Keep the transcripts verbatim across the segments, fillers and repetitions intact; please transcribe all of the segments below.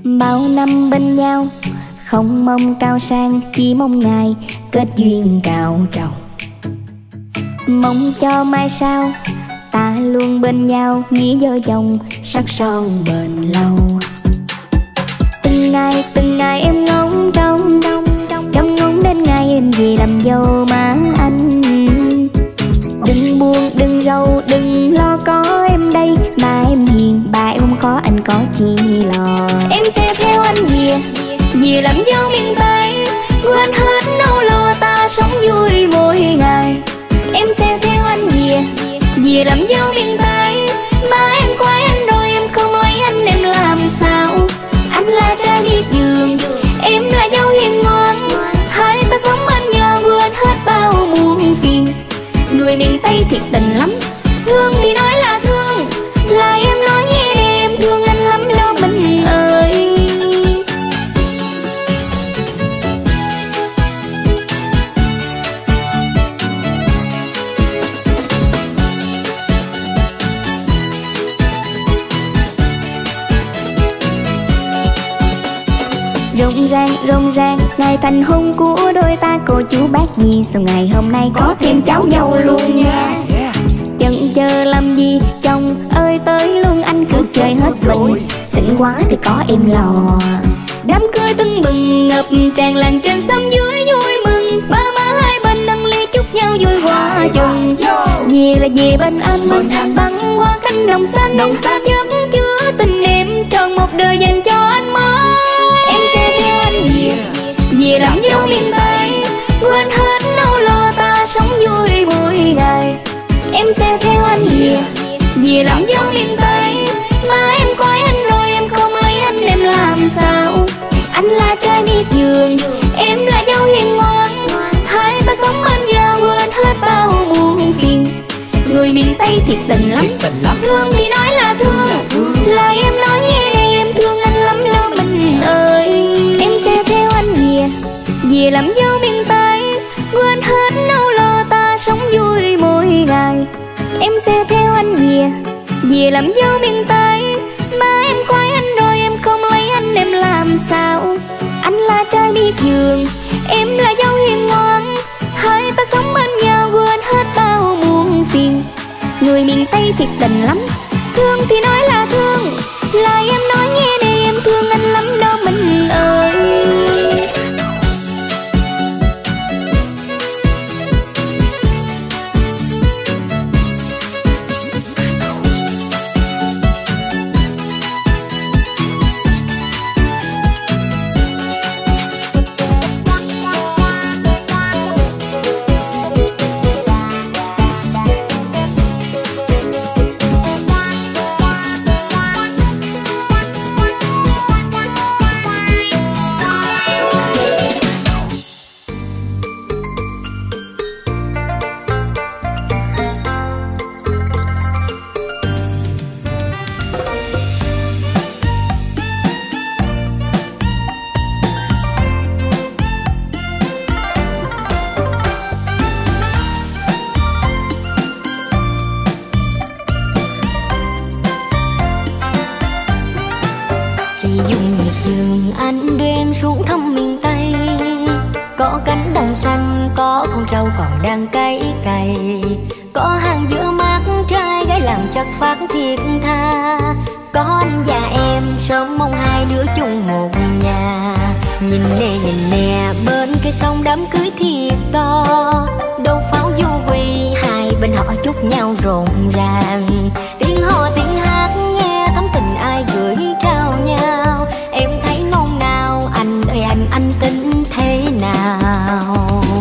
Bao năm bên nhau không mong cao sang, chỉ mong ngày kết duyên cao trầu. Mong cho mai sau ta luôn bên nhau, nghĩa vợ chồng sắc son bền lâu. Từng ngày từng ngày em ngóng trông, trông ngóng đến ngày em về làm dâu má anh. Đừng buồn đừng rầu đừng lo có em đây, mà em hiền bà em không khó anh có chi lo. Em sẽ theo anh về, về làm dâu miền Tây, quên hết nỗi lo ta sống vui mỗi ngày. Em sẽ theo anh về, về làm dâu miền Tây, mà em khoái anh rồi em không lấy anh em làm sao. Anh là trai đi giường, em là dâu hiền ngoan, hai ta sống bên nhau quên hết bao muôn phiền. Người miền Tây thiệt tình lắm, thương thì nói là thương, là em nói nghe đi em thương anh lắm lo mình ơi. Rộn ràng rộn ràng ngày thành hôn của đôi ta, cô chú bác gì sao ngày hôm nay có thêm cháu dâu luôn nha. Chần chờ làm gì chồng ơi tới luôn, anh cứ chơi hết mình, xinh quá thì có em lò. Đám cưới tưng bừng ngập tràn làng trên xóm dưới vui mừng, ba má hai bên nâng ly chúc nhau vui hòa chung. Về là về bên anh mình băng qua cánh đồng xanh, đồng xa chất chứa tình em tròn một đời dành cho anh mới. Em sẽ theo anh về, về làm dâu miền Tây, quên hết nỗi lo ta sống vui mỗi ngày. Em sẽ theo anh về, về làm dâu miền Tây, mà em khoái anh rồi em không lấy anh em làm sao. Anh là trai đi giường, em là dâu hiền ngoan, hai ta sống bên nhau quên hết bao muôn phiền. Người miền Tây thiệt tình lắm, thương thì nói là thương, là em nói nghe đi em thương anh lắm lo mình ơi. Em sẽ theo anh về, về làm dâu miền Tây, quên hết nỗi lo ta sống vui mỗi ngày. Em sẽ theo anh về, về làm dâu miền Tây, mà em khoái anh rồi em không lấy anh em làm sao. Anh là trai đi giường, em là dâu hiền ngoan, hai ta sống bên nhau quên hết bao muôn phiền. Người miền Tây thiệt tình lắm, thương thì nói là thương, là em nói nghe đi em thương anh lắm đó mình ơi. Trâu còn đang cày cày, có hàng giữa mắt trai gái làm chất phát thiệt tha. Có anh và em sớm mong hai đứa chung một nhà. Nhìn nè nhìn nè bên cái sông đám cưới thiệt to, đâu pháo du quỳ hai bên họ chúc nhau rộn ràng. Tiếng hò tiếng hát nghe thắm tình ai gửi trao nhau. Em thấy nôn nao anh ơi anh anh tính thế nào.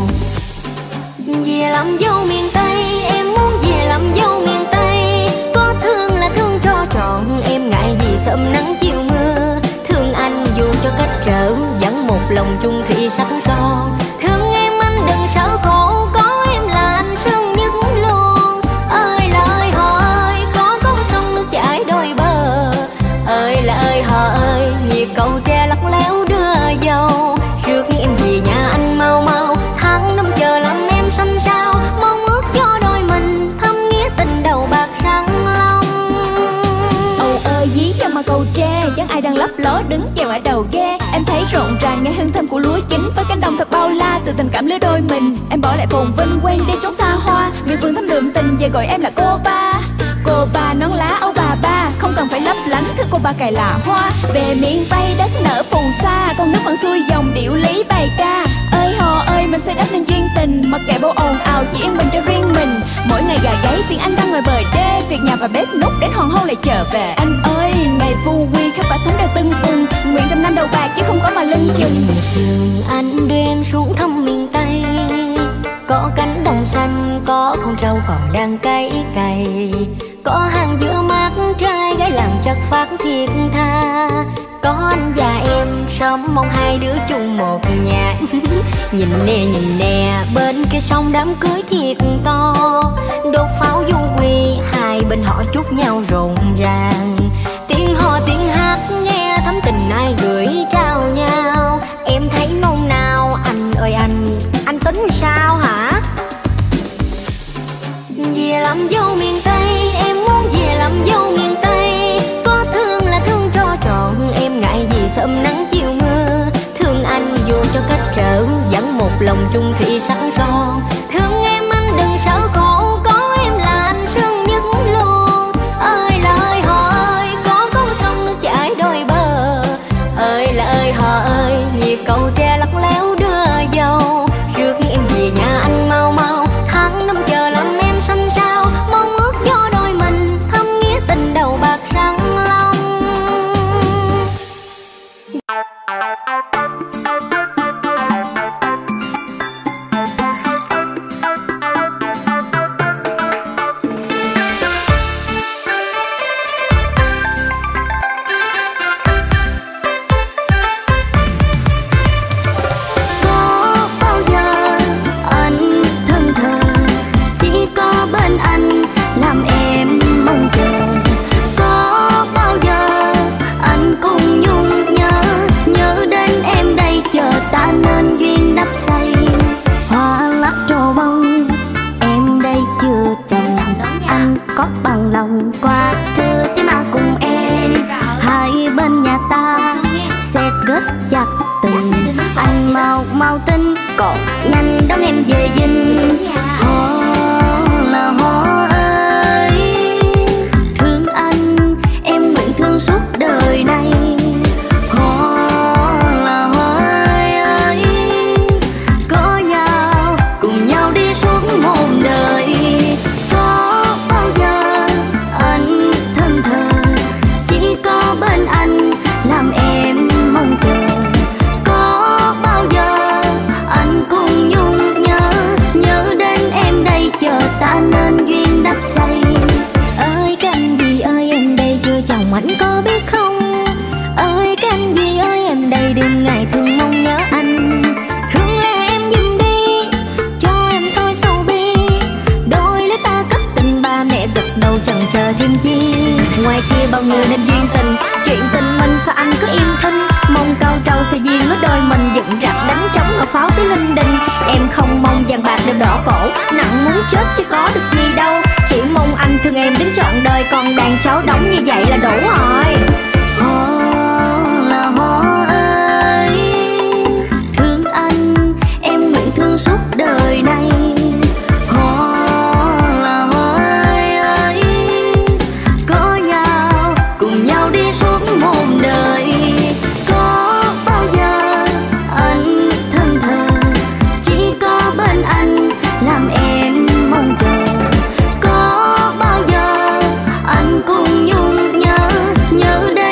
Về làm dâu miền Tây, em muốn về làm dâu miền Tây. Có thương là thương cho trọn, em ngại gì sớm nắng chiều mưa. Thương anh dù cho cách trở, vẫn một lòng chung thủy sắc son. Thương em anh đừng sợ khổ, có em là anh sướng nhất luôn. Ơi là ơi họ ơi, có con sông nước chảy đôi bờ. Ơi là ơi họ ơi, nhịp cầu tre lắc léo đưa dâu. Rước em về nhà anh mau mau, tháng năm chờ làm em xanh sao. Mong ước cho đôi mình thâm nghĩa tình đầu bạc răng long. Âu ơi dí cho mà cầu tre, chẳng ai đang lấp ló đứng chèo ở đầu ghe. Em thấy rộn ràng nghe hương thơm của lúa chín với cánh đồng thật bao la từ tình cảm lứa đôi mình. Em bỏ lại phồn vinh quen đi chốn xa hoa, miền vườn thắm đượm tình về gọi em là cô ba. Cô ba nón lá áo bà ba, không cần phải lấp lánh thứ cô ba cài là hoa. Về miền Tây đất nở phồn xa, con nước vẫn xuôi dòng điệu lý bài ca. Ơi hò ơi mình sẽ đắp nên duyên tình, mặc kệ bao ồn ào chỉ yên bình cho riêng mình. Mỗi ngày gà gáy tiếng Anh đang ngoài bờ đê, việc nhà và bếp nút đến hoàng hôn lại trở về. Anh ơi ngày vu quy khắp cả sống đều tưng bừng, nguyện trăm năm đầu bạc chứ không có mà lưng chừng. Trường anh đưa em xuống thăm miền Tây, có cánh đồng xanh, có con trâu còn đang cày cày, có hàng dừa mát trai gái làng chất phát thiệt tha, có anh và em sớm mong hai đứa chung một nhà. Nhìn nè nhìn nè bên kia sông đám cưới thiệt to, đốt pháo du quy hai bên họ chúc nhau rộn ràng, tiếng hò tiếng hát nghe thắm tình ai gửi trao nhau. Em thấy nôn nao anh ơi anh, anh tính sao hả? Về làm dâu miền Tây, em muốn về làm dâu miền Tây, có thương là thương cho trọn, em ngại gì sớm nắng chiều mưa. Thương anh dù cho cách trở, vẫn một lòng chung thủy sẵn son. Thương em anh đừng sợ khổ, có em là anh sương nhất luôn. Ơi là ơi hò ơi, có con sông nước chảy đôi bờ. Ơi là ơi hò ơi, nhịp cầu tre lắc léo đưa dâu. Rước em về nhà anh mau mau, tháng năm chờ làm em xanh sao. Mong ước cho đôi mình thâm nghĩa tình đầu bạc răng long. Có bằng lòng qua trưa tiếng mà cùng em, hai bên nhà ta sẽ kết chặt tình. Anh mau mau tin còn nhanh đón em về dinh. Hò là hò ơi, thương anh em nguyện thương suốt đời này. Hò là hò ơi, có nhau cùng nhau đi suốt một đời. Bên anh làm em mong chờ, có bao giờ anh cùng nhung nhớ, nhớ đến em đây chờ ta nên duyên đắp xây. Ơi cái anh gì ơi em đây chưa chồng anh có biết không? Ơi cái anh gì ơi em đây đêm ngày thương mong nhớ anh. Hương lẽ em giùm đi cho em thôi sầu bi, đôi lứa ta cất tình ba mẹ gật đầu chần chờ thêm chi. Ngoài kia bao người nên duyên tình, chuyện tình mình sao anh cứ im thinh. Mong cao trâu sẽ duyên lứa đôi mình dựng rạp đánh trống ở pháo tới linh đình. Em không mong vàng bạc đều đỏ cổ, nặng muốn chết chứ có được gì đâu. Chỉ mong anh thương em đến trọn đời, còn đàn cháu đóng như vậy là đủ rồi. Hò là hò ơi, thương anh em nguyện thương suốt đời này. Cùng nhung nhớ, nhớ đến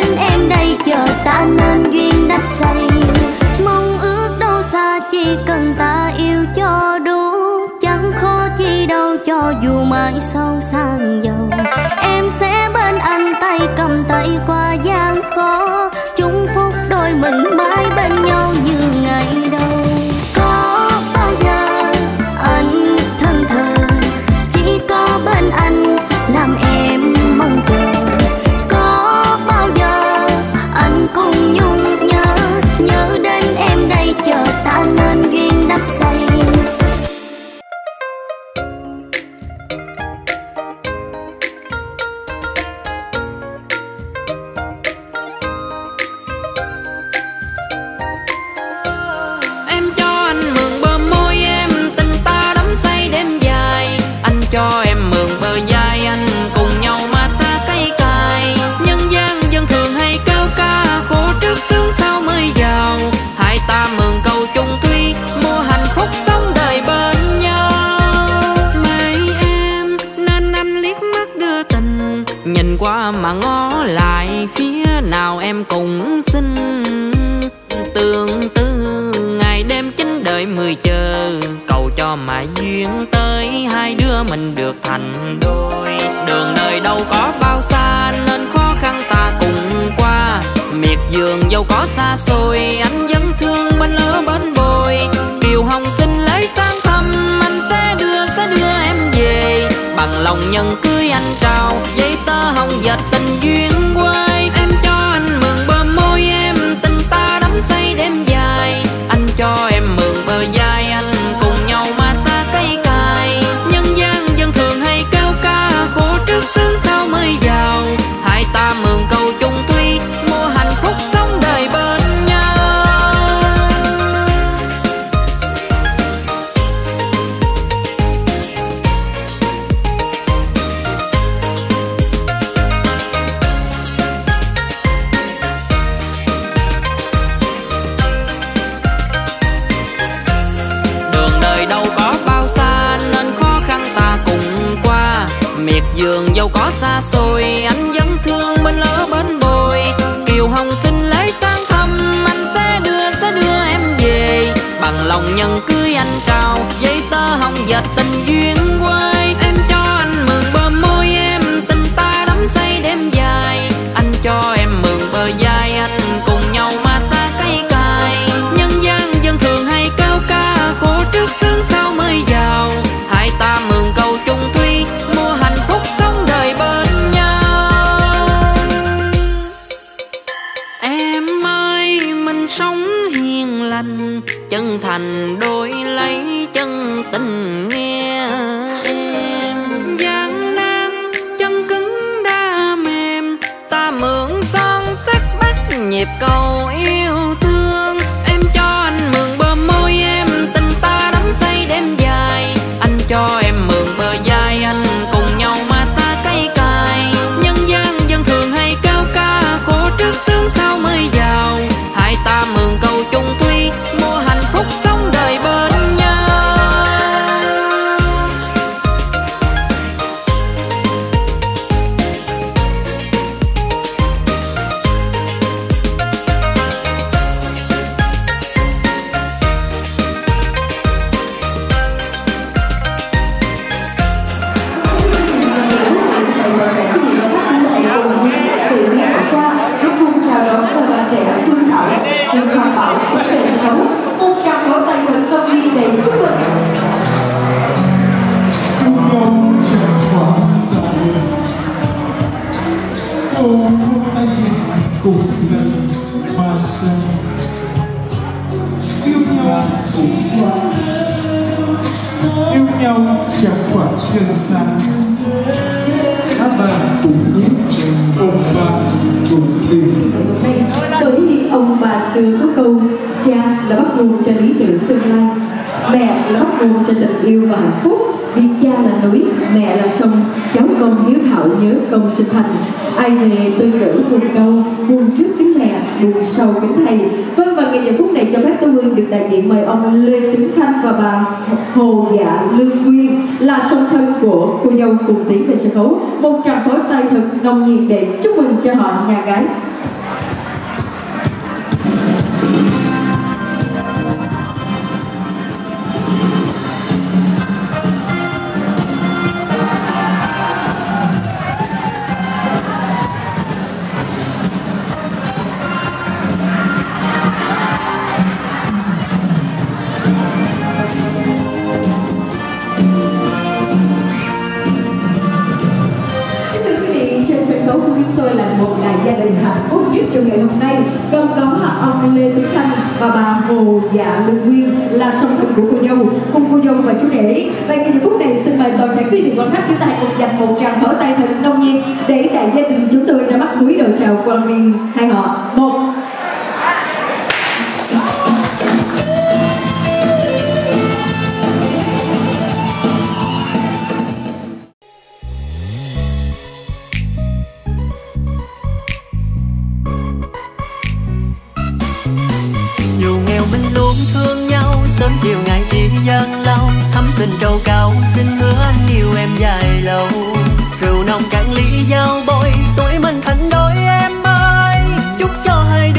cũng xinh. Tương tư ngày đêm chính đợi mười chờ, cầu cho mãi duyên tới hai đứa mình được thành đôi. Đường đời đâu có bao xa nên khó khăn ta cùng qua, miệt vườn dâu có xa xôi anh vẫn thương bên lứa bên bồi. Kiều Hồng xin lấy sang thăm, anh sẽ đưa sẽ đưa em về, bằng lòng nhân cưới anh trao giấy tờ hồng dệt tình duyên quay. Em cho anh mượn bờ môi em, tình ta đắm say đêm dài. Anh cho em mượn bờ vai anh, cùng nhau mà ta cây cài. Nhân gian dân thường hay kêu ca, khổ trước sướng sau mới giàu. Hai ta mượn câu chung thủy, mua hạnh phúc sống đời bên nhau. Đường đời đâu có bao xa nên khó khăn ta cùng qua, miệt vườn dâu có xa xôi anh vẫn thương bên lỡ bên bồi. Kiều Hồng xin lấy sang thăm, anh sẽ đưa sẽ đưa em về, bằng lòng nhân cưới anh trao giấy tờ hồng dệt tình duyên quay. Em cho anh mượn bờ môi em, tình ta đắm say đêm dài. Anh cho em mượn bờ vai anh, cùng nhau mà ta cây cài. Nhân gian dân thường hay kêu ca, khổ trước sướng sau mới giàu. Hai ta mượn câu chung thủy, mua hạnh phúc sống đời bên nhau. Em ơi mình sống hiền lành, chân thành đôi lấy chân tình nghe em. Gian nan chân cứng đa mềm, ta mượn son sắc bắt nhịp cầu yêu thương. Em cho anh mượn bờ môi em, tình ta đắm say đêm dài. Anh cho em mượn bờ vai anh, cùng nhau mà ta cây cài. Nhân gian dân thường hay kêu ca, khổ trước sướng sau mới giàu. Hai ta mượn câu chung thủy, mua hạnh phúc sống đời bên nhau. Cùng lần hoa sen yêu nhau cũng qua, yêu nhau chẳng khoảng gần xa. Các bạn cùng nhớ ông bà cùng tình. Bởi vì ông bà xưa có câu cha là bắt nguồn cho lý tưởng tương lai, mẹ là bắt nguồn cho tình yêu và hạnh phúc. Vì cha là núi, mẹ là sông, cháu con hiếu thảo nhớ công sinh thành. Ai về tôi gửi một câu, buồn trước kính mẹ, buồn sau kính thầy. Vâng, và ngày giờ phút này cho phép Tô Hương được đại diện mời ông Lê Tấn Thanh và bà Hồ Dạ Lương Nguyên là song thân của cô dâu cùng tiến về sân khấu. Một tràng pháo tay thật nồng nhiệt để chúc mừng cho họ nhà gái. Trong ngày hôm nay gồm có là ông Lê Tấn Thanh và bà Hồ Dạ Lương Nguyên là song thân của cô dâu cùng cô dâu và chú rể. Và ngay giờ phút này xin mời toàn thể quý vị quan khách chúng ta cùng dành một tràng pháo tay thật nồng nhiệt để đại gia đình chúng tôi ra mắt cúi đầu chào quan viên hai họ. Một sớm chiều ngày chỉ gian lâu, thắm tình trầu cao xin hứa anh yêu em dài lâu. Rượu nồng cạn ly giao bôi, tuổi mình thành đôi em ơi, chúc cho hai đứa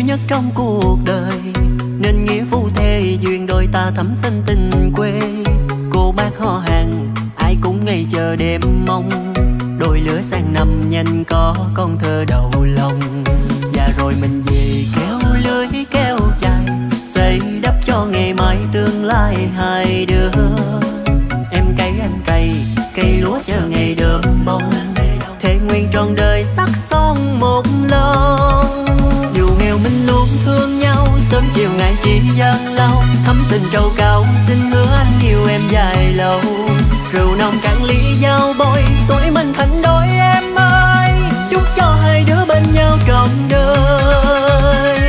nhất trong cuộc đời, nên nghĩa phu thê duyên đôi ta thắm xanh tình quê. Cô bác họ hàng ai cũng ngày chờ đêm mong, đôi lứa sang năm nhanh có con thơ đầu lòng. Và rồi mình về kéo lưới kéo chài, xây đắp cho ngày mai tương lai hai đứa. Em cày anh cày, cây lúa chờ ngày đơm bông, thề nguyện trọn đời sắc son một lần. Dù nghèo mình luôn thương nhau, sớm chiều ngày chỉ gian lao, thắm tình trầu cao xin hứa anh yêu em dài lâu. Rượu nồng cạn ly giao bôi, tuổi mình thành đôi em ơi, chúc cho hai đứa bên nhau trọn đời.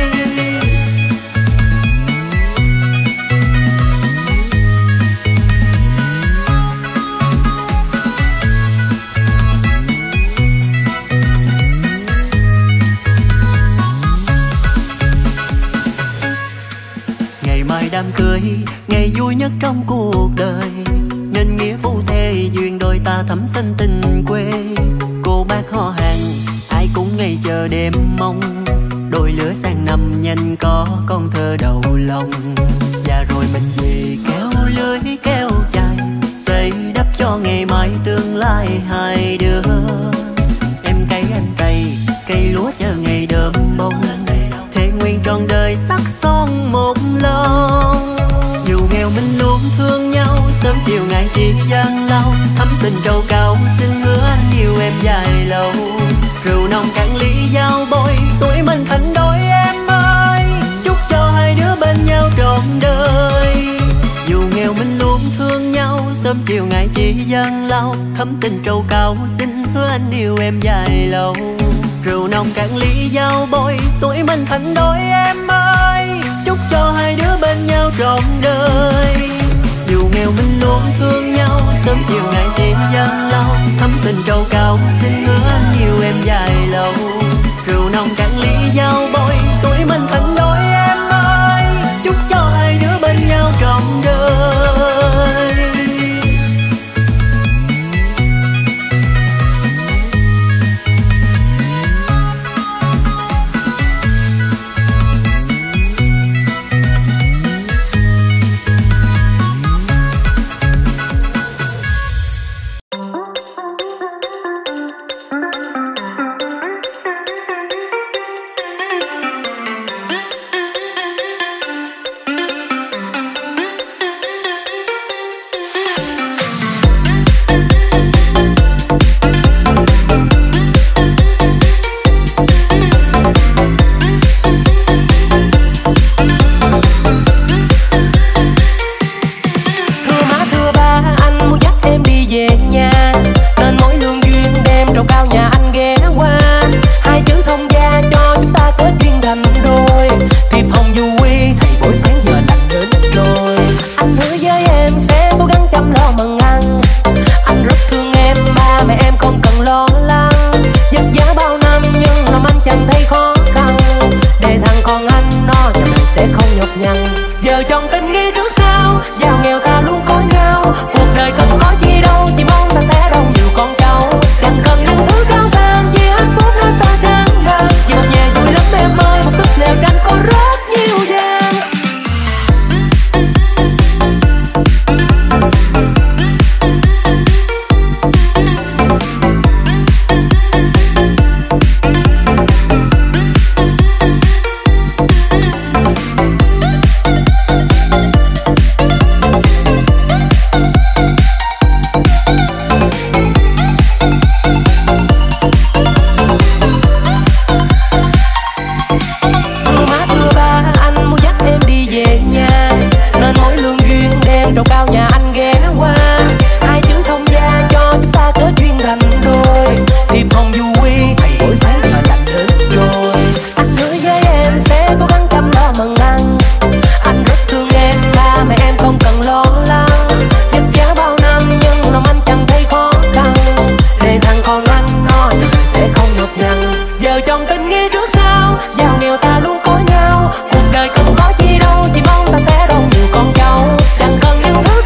Ngày mai đám cưới, ngày vui nhất trong cuộc đời, nên nghĩa phu thê duyên đôi ta thắm xanh tình quê. Cô bác họ hàng ai cũng ngày chờ đêm mong, đôi lứa sang năm nhanh có con thơ đầu lòng. Và rồi mình về kéo lưới kéo chài, xây đắp cho ngày mai tương lai hai đứa. Em cày anh cày, cây lúa chờ ngày đơm bông, thề nguyện trọn đời sắc son một lần. Dù nghèo mình luôn thương nhau, sớm chiều ngày chỉ gian lao, thắm tình trầu cao xin hứa anh yêu em dài lâu. Rượu nồng cạn ly giao bôi, tuổi mình thành đôi em ơi, chúc cho hai đứa bên nhau trọn đời. Dù nghèo mình luôn thương nhau, sớm chiều ngày chỉ gian lao, thắm tình trầu cao xin hứa anh yêu em dài lâu. Rượu nồng cạn ly giao bôi, tuổi mình thành đôi em ơi, chúc cho hai đứa bên nhau trọn đời. Dù nghèo mình luôn thương nhau, sớm chiều ngày chỉ gian lao, thắm tình trầu cao xin hứa anh yêu em dài lâu. Rượu nồng cạn ly giao bôi, tuổi mình thành đôi em ơi, chúc cho hai đứa bên nhau trọn đời.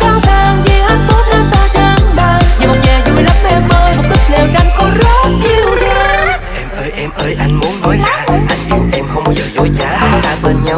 Yêu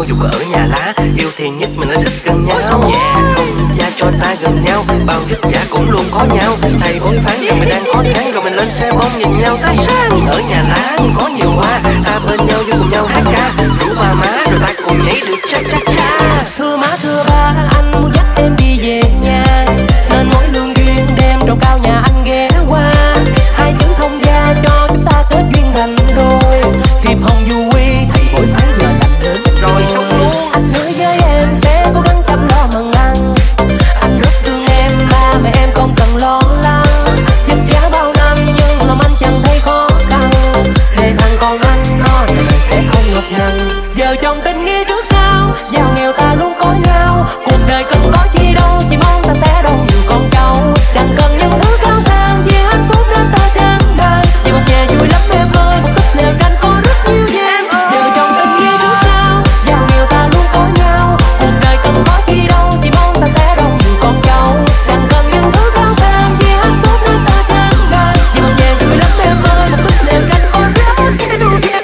dù có ở nhà lá. Yêu thì nhất mình lại xích gần nhau, không gia cho ta gần nhau, bao vất vả cũng luôn có nhau. Thầy bói phán rằng mình đang khó khăn, rồi mình lên xe bông nhìn nhau ta sang. Ở nhà lá có nhiều hoa, ta bên nhau với cùng nhau hát ca, rủ ba má rồi ta cùng nhảy được cha cha cha. Thưa má thưa ba, anh muốn dắt em đi về nhà, nên mỗi lương duyên đem trầu cao nhà anh ghé qua. Hai chữ thông gia cho chúng ta kết duyên thành đôi, thiệp hồng du quy thầy bói phán giờ lành đến rồi xong luôn. Anh hứa với em sẽ cố gắng chăm lo mần ăn, anh rất thương em, ba mẹ em không cần lo lắng. Vất vả bao năm nhưng lòng anh chẳng thấy khó khăn, để thằng con anh nó đời sẽ không ngập ngừng. Giờ chồng tình nghĩa trước sau, giàu nghèo ta luôn có nhau. Cuộc đời cần có chi đâu, chỉ mong ta sẽ đông nhiều con cháu. Chẳng cần những thứ cao sang, vì hạnh phúc đến ta tràn đời. Vì một nhà vui lắm em ơi, một túp lều tranh có rất nhiều gian. Giờ chồng tình nghĩa trước sau, giàu nghèo ta luôn có nhau. Cuộc đời cần có chi đâu, chỉ mong ta sẽ đông nhiều con cháu. Chẳng cần những thứ cao sang, vì hạnh phúc đến ta tràn đời. Vì một nhà vui lắm em ơi, một túp lều tranh có rất nhiều gian.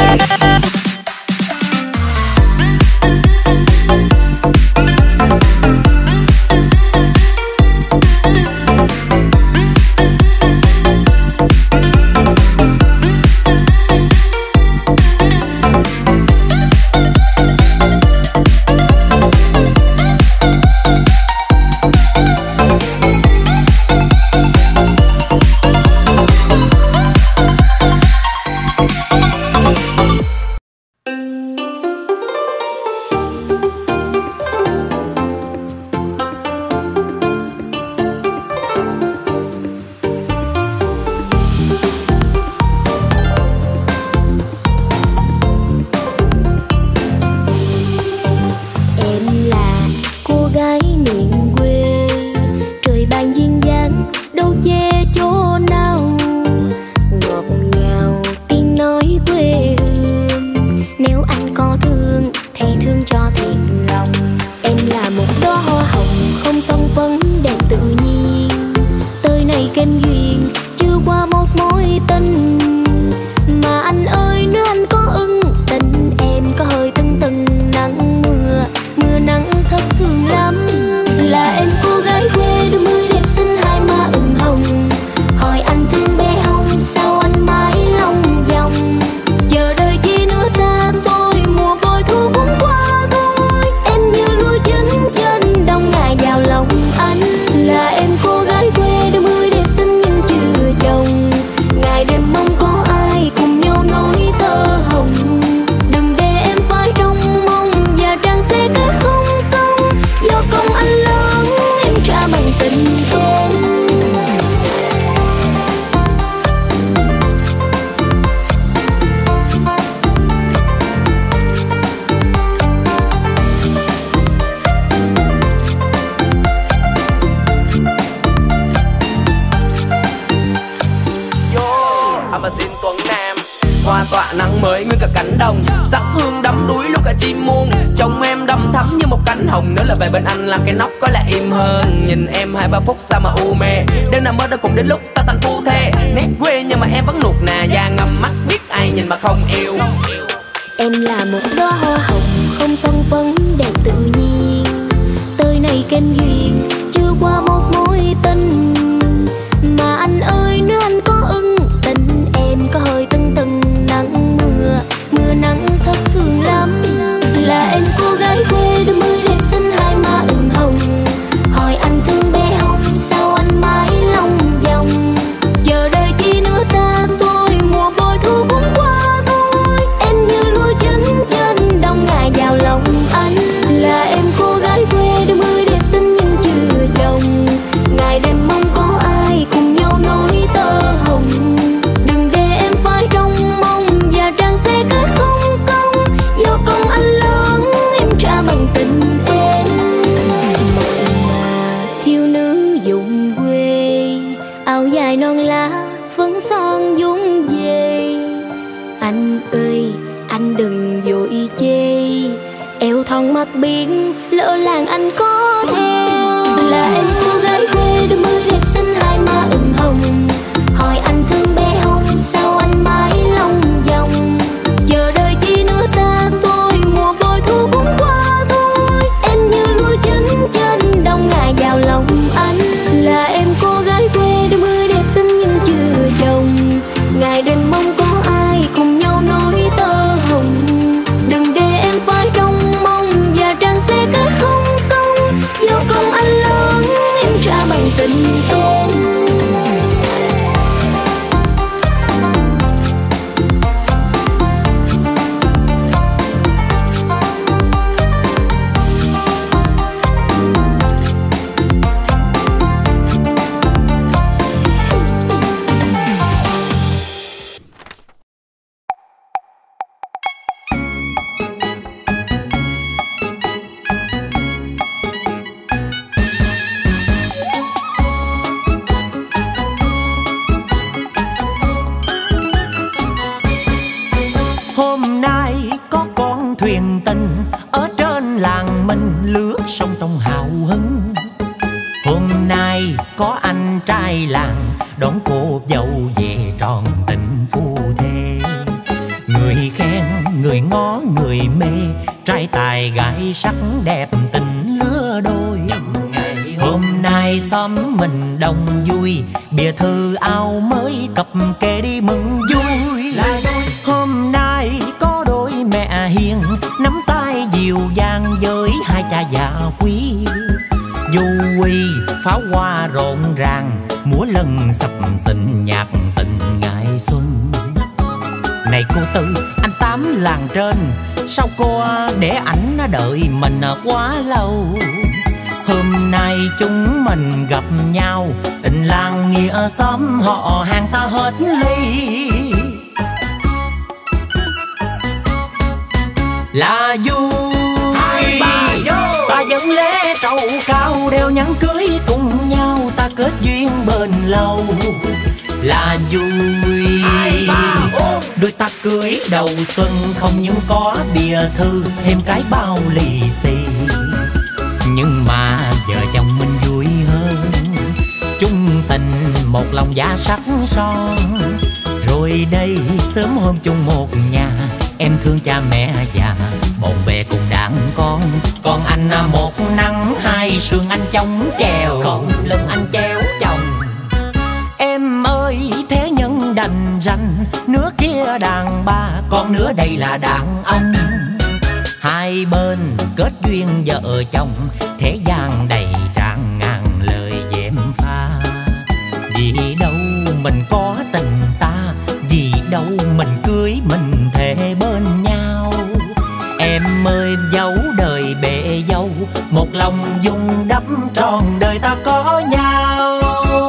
Làm cái nóc có lẽ im hơn. Nhìn em hai ba phút sao mà u mê. Đêm nào mơ đã cùng đến lúc ta thành phu thê. Nét quê nhưng mà em vẫn nuột nà, da ngầm mắt biết ai nhìn mà không yêu. Em là một đóa hoa hồng không son phấn đẹp tự nhiên. Tới nay kênh duyên chưa qua một mối tình. Mà anh ơi nếu anh có ưng tình em có hơi tưng tưng nắng mưa. Mưa nắng thất thường lắm. Là em cô gái quê đôi mươi đẹp xinh hai má ửng hồng. Hỏi anh thương bé hồng sao anh mãi lòng vòng. Chờ đợi chi nữa xa xôi mùa bội thu cũng qua thôi. Em như lúa chín trên đông ngày vào lòng anh. Là em cô gái quê đôi mươi đẹp xinh nhưng chưa chồng. Ngày đêm mong có ai cùng nhau nối tơ hồng. Đừng để em phải trông mong và trang sẽ kết không công. Do công anh lớn em trả bằng tình em. Mộng mà thiếu nữ vùng quê, áo dài non lá phấn son vung về. Anh ơi anh đừng vội chê, eo thon mặt biển lỡ làng anh có theo. Là em cô gái quê đôi mươi đẹp xinh hai má ửng hồng. Hỏi anh thương bé hồng sao anh mãi lòng vòng. Chờ đợi chi nữa xa xôi mùa bội thu. mong có ai cùng nhau nối tơ hồng. Đừng để em phải trông mong và trang sẽ cả không công. Giao công anh lớn em trả bằng tình em. thuyền tình ở trên làng mình lướt sông trong hào hứng. Hôm nay có anh trai làng đón cô dâu về tròn tình phu thê. Người khen, người ngó, người mê, trai tài gái sắc đẹp tình lứa đôi. Hôm nay xóm mình đông vui, bìa thư áo mới cặp kê đi mừng vui. Hôm nay có đôi mẹ hiền nắm tay dịu dàng với hai cha già quý. Du quy pháo hoa rộn ràng, múa lân sập sình nhạc tình ngày xuân. Này cô Tư, anh Tám làng trên, sao cô để ảnh đợi mình quá lâu? Hôm nay chúng mình gặp nhau, tình làng nghĩa xóm họ hàng ta hết ly. Là vui ta dẫn lễ trầu cao, đeo nhẫn cưới cùng nhau, ta kết duyên bền lâu. Là vui đôi ta cưới đầu xuân, không những có bìa thư thêm cái bao lì xì. Nhưng mà vợ chồng mình vui hơn, chung tình một lòng giá sắc son. Rồi đây sớm hôm chung một nhà, em thương cha mẹ già, bộn bề cùng đàn con. Còn anh một nắng hai sương anh chống chèo, còn lưng anh treo chồng. Em ơi thế nhân đành ranh, nửa kia đàn bà, còn nửa đây là đàn ông. Hai bên kết duyên vợ chồng, thế gian đầy tràn ngàn lời dèm pha. Vì đâu mình có tình ta, vì đâu mình cưới mình thề bên nhau. Em ơi dấu đời bể dâu, một lòng dung đắp tròn đời ta có nhau.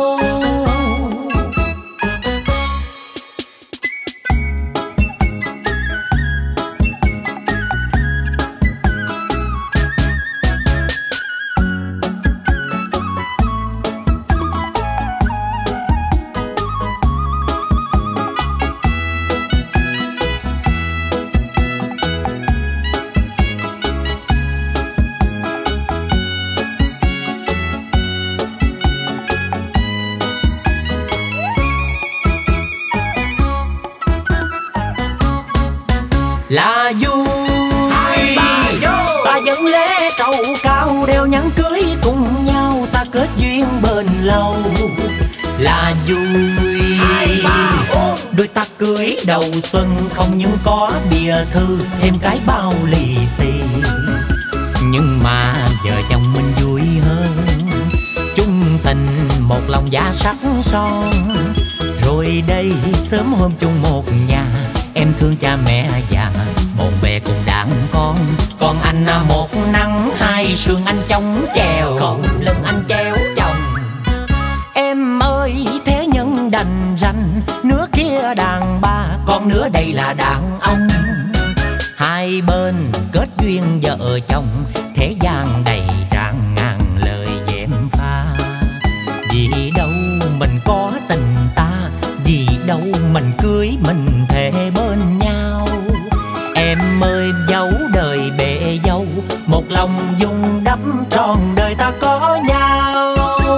Là vui ta dẫn lễ trầu cao, đeo nhẫn cưới cùng nhau, ta kết duyên bền lâu. Là vui đôi ta cưới đầu xuân, không những có bìa thư thêm cái bao lì xì. Nhưng mà vợ chồng mình vui hơn, chung tình một lòng giá sắc son. Rồi đây sớm hôm chung một nhà, em thương cha mẹ già, bộn bề cùng đàn con. Còn anh một nắng hai sương anh chống chèo, còn lưng anh treo chồng. Em ơi thế nhân đành ranh, nửa kia đàn bà, còn nửa đây là đàn ông. Hai bên kết duyên vợ chồng, thế gian đầy tràn ngàn lời dèm pha. Vì đâu mình có tình ta, vì đâu mình cưới mình thề bên nhau. Em ơi dấu đời bể dâu, một lòng dung đắp tròn đời ta có nhau.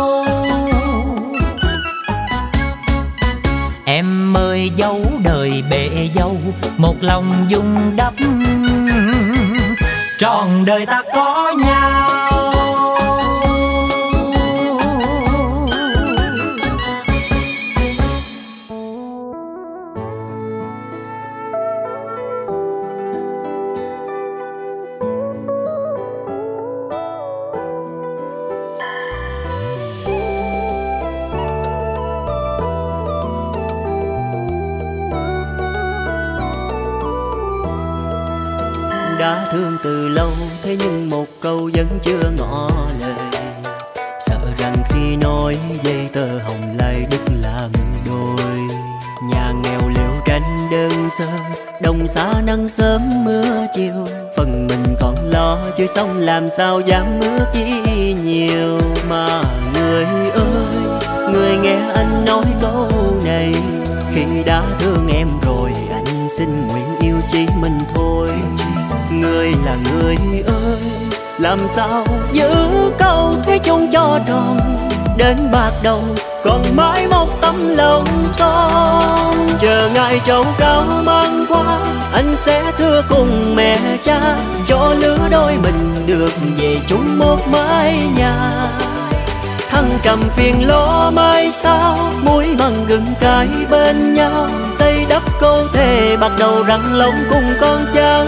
Em ơi dấu đời bể dâu, một lòng dung đắp tròn đời ta có nhau. đã thương từ lâu, thế nhưng một câu vẫn chưa ngỏ lời. Sợ rằng khi nói dây tơ hồng lại đứt làm đôi. Nhà nghèo liều tranh đơn sơ, đồng xa nắng sớm mưa chiều. Phần mình còn lo chưa xong làm sao dám ước chi nhiều. Mà người ơi, người nghe anh nói câu này, khi đã thương em rồi anh xin nguyện yêu chỉ mình thôi. Người là người ơi, làm sao giữ câu thủy chung cho tròn. Đến bạc đầu còn mãi một tấm lòng son. Chờ ngày trầu cao mang qua, anh sẽ thưa cùng mẹ cha, cho lứa đôi mình được về chung một mái nhà. Thăng trầm phiền lo mai sau, muối măng gừng cay bên nhau, xây đắp câu thề bắt đầu răng lông cùng con cháu.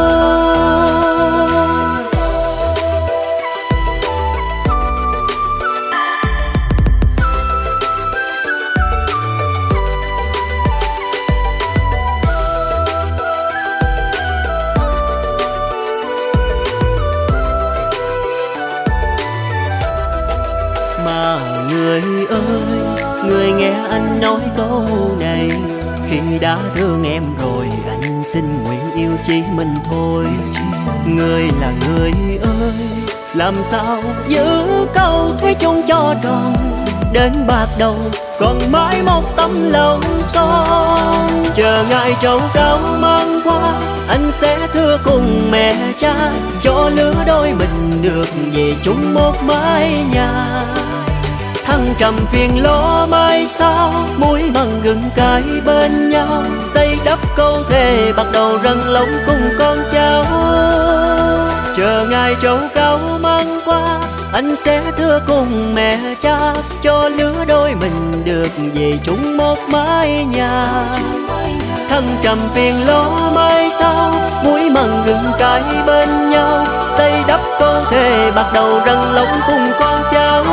Mà người ơi, người nghe anh nói câu này, khi đã thương em rồi anh xin nguyện yêu chỉ mình thôi. Người là người ơi, làm sao giữ câu thủy chung cho tròn. Đến bạc đầu còn mãi một tấm lòng son. Chờ ngày trầu cao mang qua, anh sẽ thưa cùng mẹ cha, cho lứa đôi mình được về chung một mái nhà. Thăng trầm phiền lo mai sau, muối măng gừng cay bên nhau, xây đắp câu thề bắt đầu răng lông cùng con cháu. Chờ ngày trầu cao mang qua, anh sẽ thưa cùng mẹ cha, cho lứa đôi mình được về chung một mái nhà. Thăng trầm phiền lo mai sau, muối măng gừng cay bên nhau, xây đắp câu thề bắt đầu răng lông cùng con cháu.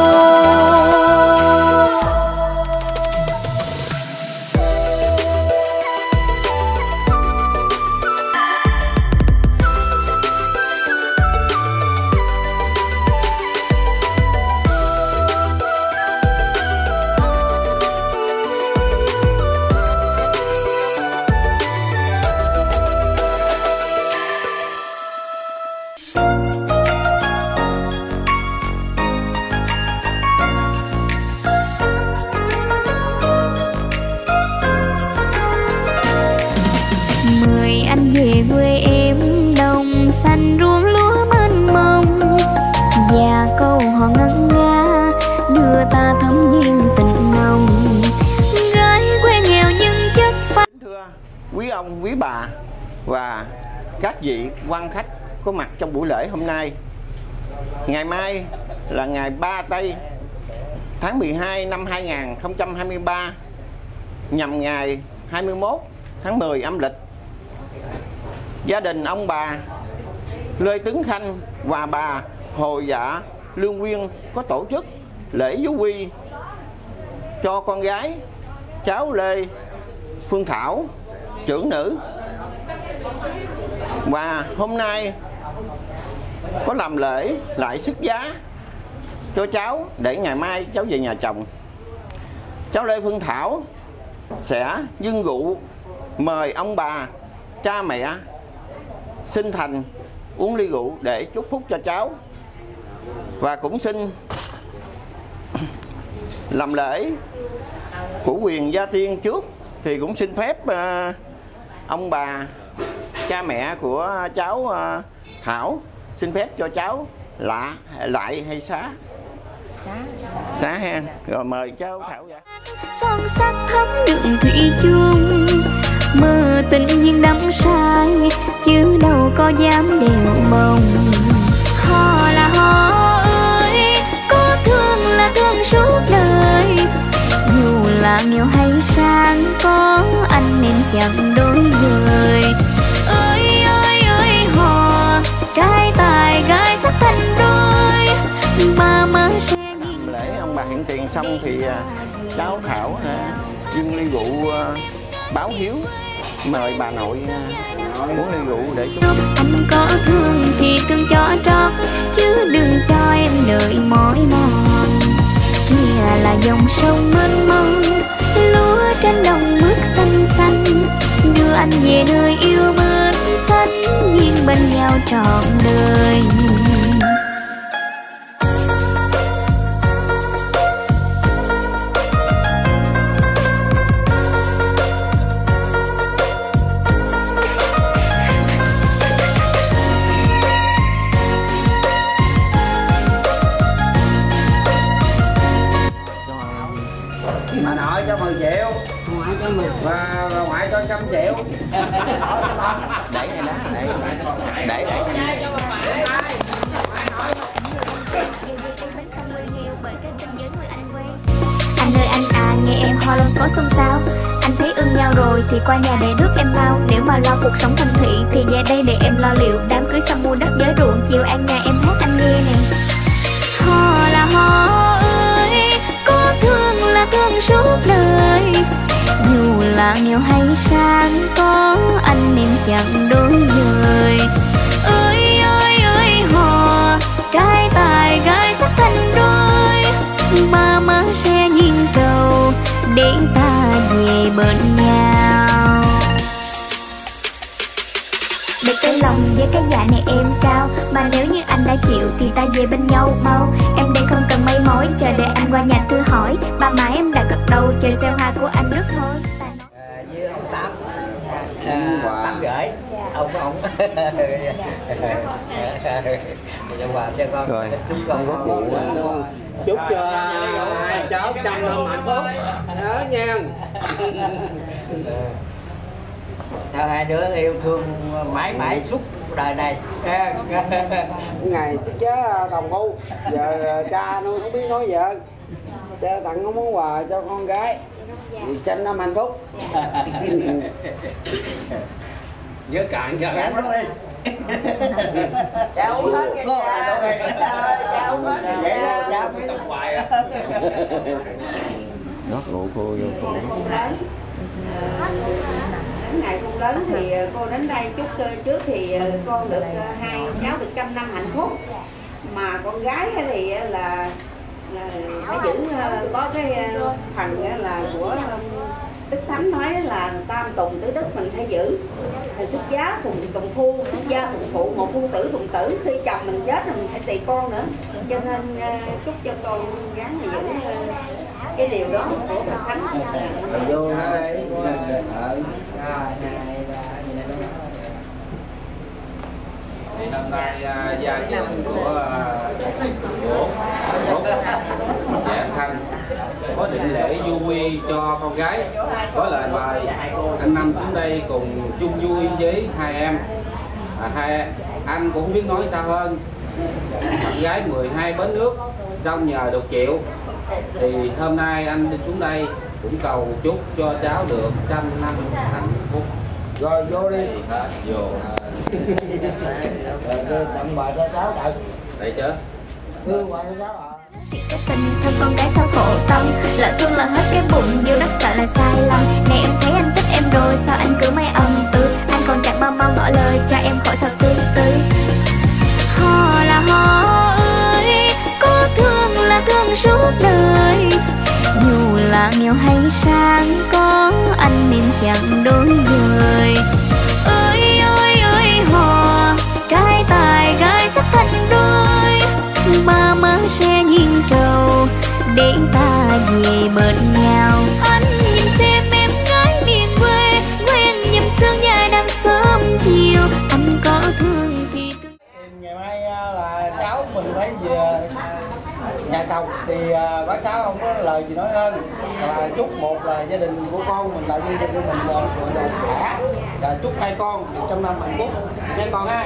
Quý ông, quý bà và các vị quan khách có mặt trong buổi lễ hôm nay. Ngày mai là ngày ba tây tháng mười hai năm hai nghìn không trăm hai mươi ba, nhằm ngày hai mươi mốt tháng mười âm lịch. Gia đình ông bà Lê Tấn Khanh và bà Hồ Dạ Lương Quyên có tổ chức lễ dú quy cho con gái cháu Lê Phương Thảo, trưởng nữ. Và hôm nay có làm lễ lại xuất giá cho cháu để ngày mai cháu về nhà chồng. Cháu Lê Phương Thảo sẽ dâng rượu mời ông bà, cha mẹ sinh thành uống ly rượu để chúc phúc cho cháu. Và cũng xin làm lễ của quyền gia tiên trước, thì cũng xin phép uh, ông bà, cha mẹ của cháu uh, Thảo xin phép cho cháu lạ lại hay xá xá, xá ha. Rồi mời cháu Thảo vậy. Son sắc thắm đường thủy chung, mơ tình duyên đắm say, chứ đâu có dám đèo mong. Hò là hò ơi, có thương là thương suốt đời, dù là nghèo hay sang, có anh nên chẳng đổi người. Ơi ơi ơi hò, trai tài gái sắc thành đôi, mà mơ sẽ nhìn. Lễ ông bà hiện tiền xong thì cháu Thảo dâng ly rượu báo hiếu mời bà nội uống ly rượu để chúc. Anh có thương thì thương cho trót, chứ đừng cho em đợi mỏi mòn. Kia là dòng sông mênh mông, lúa trên đồng mướt xanh xanh, đưa anh về nơi yêu mến xanh, duyên bên nhau trọn đời. Bà nội cho mười triệu, ngoại cho mười và, và ngoại cho trăm triệu. Để này đó, để để để Anh ơi anh à, nghe em ho lên có xôn xao. Anh thấy ưng nhau rồi thì qua nhà để rước em mau. Nếu mà lo cuộc sống thành thị thì về đây để em lo liệu. Đám cưới xong mua đất giới ruộng, chiều an nhà em hát anh nghe nè. Ho là ho ơi, có thương là thương suốt đời. Dù là nghèo hay sang, có anh em chẳng đôi dời. Ơi ơi ơi hò, trai tài gái sắc thành đôi. Ba má sẽ duyên trầu, để ta về bên nhau. Để cái lòng với cái dạ này em trao, mà nếu như anh đã chịu thì ta về bên nhau mau. Em đây không cần mây mối, chờ để anh qua nhà thưa hỏi. Ba má em đã gật đầu, chờ gieo hoa của anh rước thôi. À, với ông Tám, à, Tám gửi ông ông quà cho con. Rồi chúc con có vụ luôn, chúc cho hai cháu trăm năm hạnh phúc nhớ nha. Sao hai đứa yêu thương mãi mãi suốt đời này. Ngày chết đồng khu, giờ cha nó không biết nói vợ, cha tặng có món quà cho con gái vì trăm năm hạnh phúc. Nhớ cạn cho cạn nó đi. Chào uống hết cô chào uống hết vậy chào phải tập hoài à. Rót rượu cô vô phụ. Đến ngày con lớn thì cô đến đây chúc trước thì con được hai cháu được trăm năm hạnh phúc, mà con gái thì là phải giữ có cái phần là của Đức Thánh nói là tam tùng tứ đức mình phải giữ, xuất giá cùng tùng phu, xuất gia tùng phụ, một phu tử tùng tử, khi chồng mình chết rồi mình phải tùy con nữa, cho nên chúc cho con gắng mà giữ cái điều đó của Đức Thánh. Vô đây. Thì năm nay gia đình của của và em Thanh có định lễ du quy cho con gái, có lời bài anh Năm xuống đây cùng chung vui với hai em. À, hai anh cũng biết nói sao hơn, bạn gái mười hai bến nước trong nhờ được chịu, thì hôm nay anh đi xuống đây cũng cầu chúc cho cháu được trăm năm hạnh phúc. Rồi vô đi. Hết vô. Tặng quà cho cháu đây. Đây chứ. Đưa quà cho cháu ạ. Thiệt cái tình thân con gái sao khổ tâm, lỡ thương là hết cái bụng, yêu đất sợ là sai lầm. Này em thấy anh thích em rồi, sao anh cứ mây âm tư, anh còn chẳng bao mau ngỏ lời cho em khỏi sao tư tư. Hò là hò ơi, có thương là thương suốt đời. Dù là nghèo hay sang, có anh em chẳng đôi dời. Ơi ơi ơi hò, trai tài gái sắc thành đôi. Ba má sẽ duyên trầu, để ta về bên nhau. Anh nhìn xem em gái miền quê, quen nhầm sương dài đang sớm chiều. Anh có thương thì thương. Ngày mai là cháu mình phải về nhà chồng thì bác Sáu không có lời gì nói hơn là chúc một là gia đình của con mình là như gia đình mình rồi rồi khỏe, và chúc hai con trăm năm hạnh phúc nghe con ha.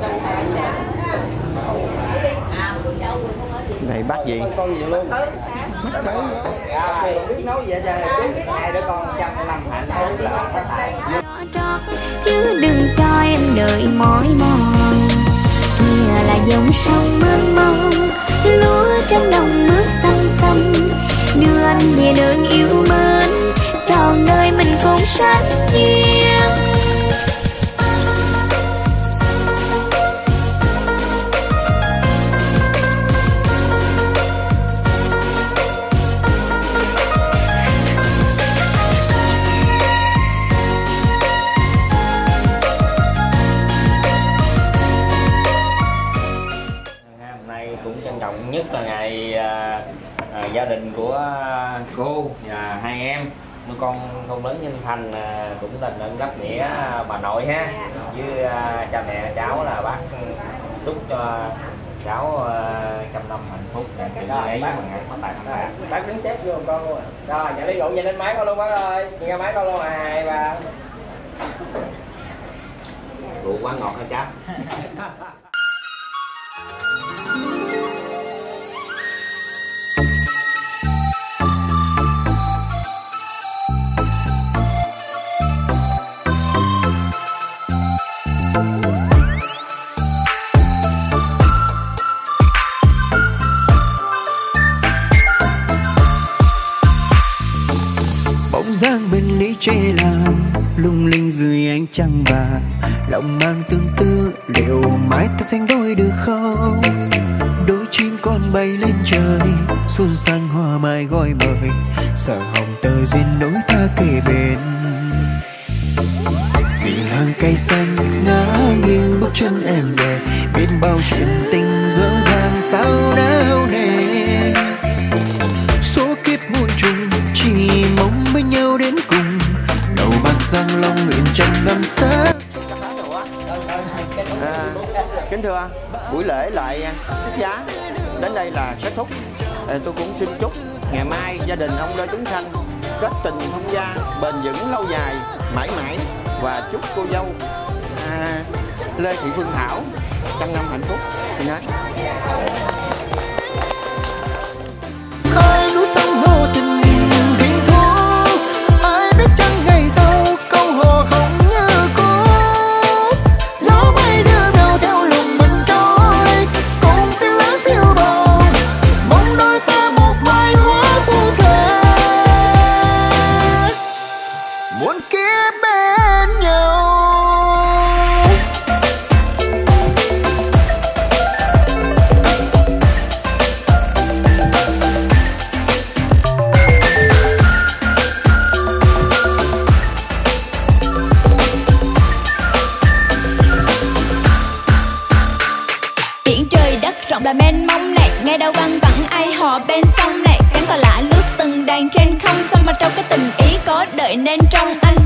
Này bác gì? Con gì luôn. Bác tới. Biết nói vậy cho chúc hai đứa con trăm năm hạnh phúc là phát tài. Chứ đừng cho em đợi mỏi mòn. Kia là dòng sông mênh mông, lúa trên đồng mướt xanh xanh, đưa anh về nơi yêu mến, trọn đời mình cùng sánh duyên. nhất là ngày à, à, gia đình của cô và hai em nuôi con con lớn nhân Thành, à, cũng tình ơn đáp nghĩa bà nội ha, với à, cha mẹ cháu là bác chúc cho cháu uh, trăm năm hạnh phúc và sự ấy mà ngày phát tài phát đạt. Bác đứng xếp vô con luôn. Rồi, nhận ly rượu về lên máy con luôn bác ơi. Nhìn ra máy con luôn à, hai ba. Rượu quá ngọt hả cháu? dáng bên lý tre làng lung linh dưới ánh trăng vàng, lòng mang tương tư liệu mãi ta sánh đôi được không? Đôi chim con bay lên trời, xuân sang hoa mai gọi mời, sở hồng tờ duyên nối ta kề bên. Vì hàng cây xanh ngã nghiêng bước chân em về, biết bao chuyện tình dở dàng sao đau nề. Số kiếp muôn trùng chỉ mong bên nhau đến cùng, đầu bạc răng long nguyện trăm năm xa. À, kính thưa, buổi lễ lại xuất giá đến đây là kết thúc. À, tôi cũng xin chúc ngày mai gia đình ông Lê Tuấn Khanh kết tình thông gia bền vững lâu dài mãi mãi, và chúc cô dâu à, Lê Thị Phương Thảo trăm năm hạnh phúc. Xin hết. Ai núi sông hồ tình thuyền thu, ai biết chăng ngày sau câu hò không như cũ. Gió bay đưa nhau theo lòng mình trôi, cùng tiếng lá phiêu bồng, mong đôi ta một mai hóa phu thề, muôn kiếp bên nhau. Rộng là mênh mông này, nghe đâu văng vẳng ai hò bên sông này, cánh cò lạ lướt từng đàn trên không, xong mà trong cái tình ý có đợi nên trong anh.